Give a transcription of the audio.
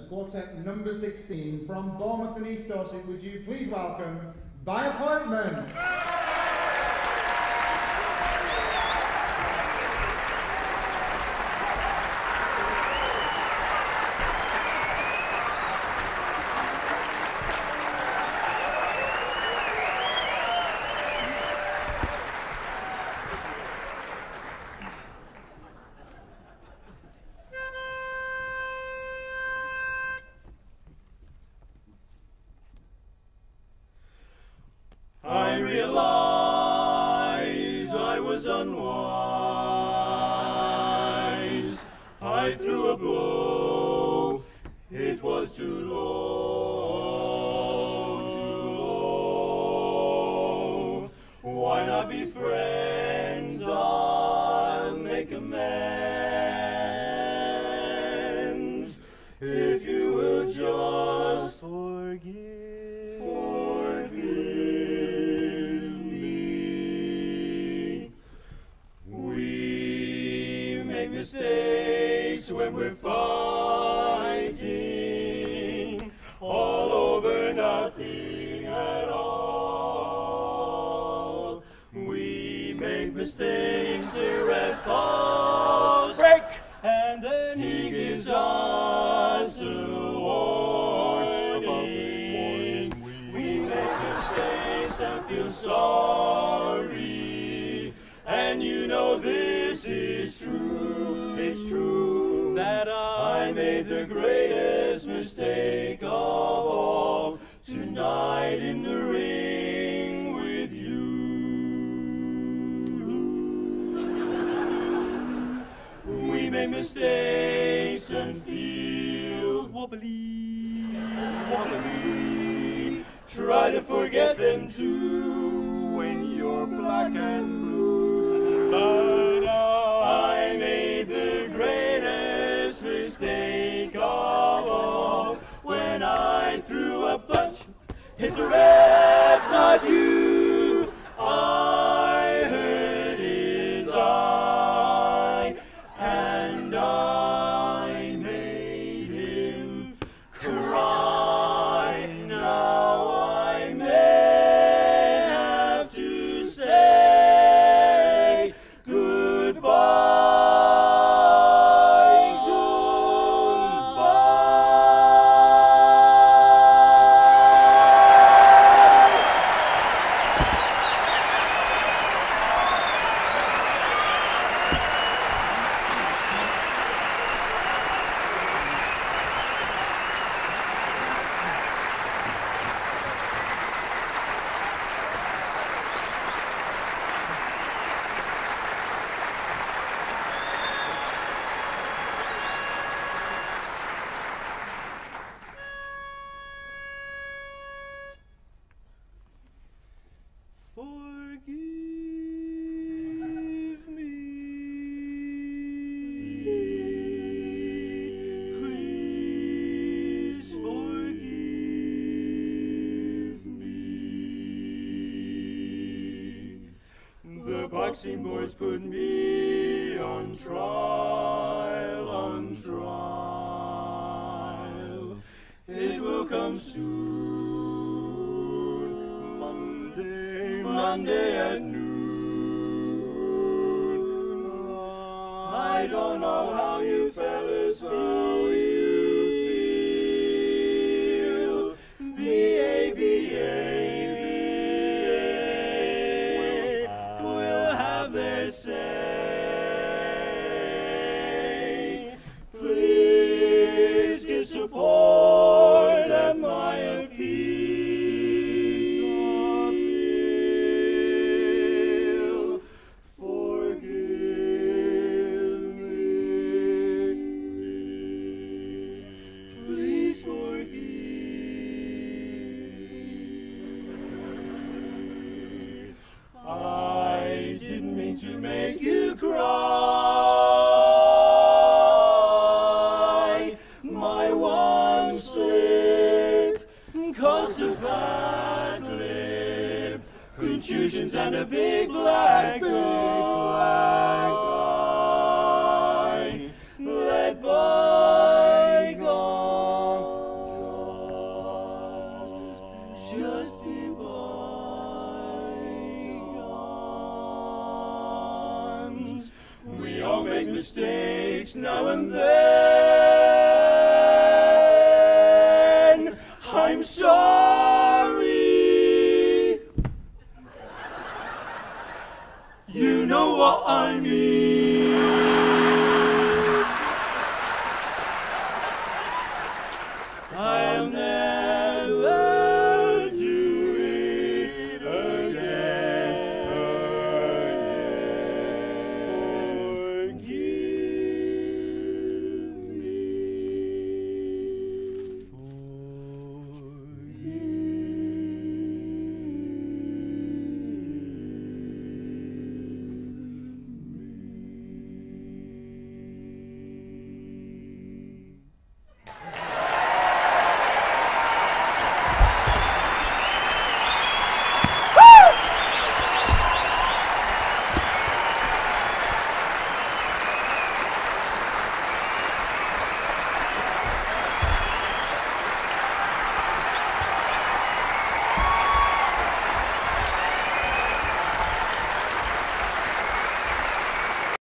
Quartet number 16 from Bournemouth and East Dorset. Would you please welcome, by appointment, I realize I was unwise. I threw a blow, it was too low. Why not be friends? I'll make amends. If you will just forgive. Mistakes when we're fighting, all over nothing at all. We make mistakes, the ref calls break, and then he gives us a warning. We make mistakes and feel sorry, and you know this is true. It's true that I made the greatest mistake of all tonight in the ring with you. We make mistakes and feel wobbly, wobbly. Try to forget them too when you're black and blue. But I made the greatest mistake of all when I threw a punch, hit the ref, not you. I hurt his eye, and I made him cry. Now I may have to say goodbye. Boxing boys put me on trial, on trial. It will come soon, Monday at noon. I don't know how you fellas feel. The ABA say, please give support at my appeal. Forgive me. Please forgive. I didn't mean to make you cry. My one slip caused a fat lip, contusions and a big black eye. Let bygone mistakes now and then.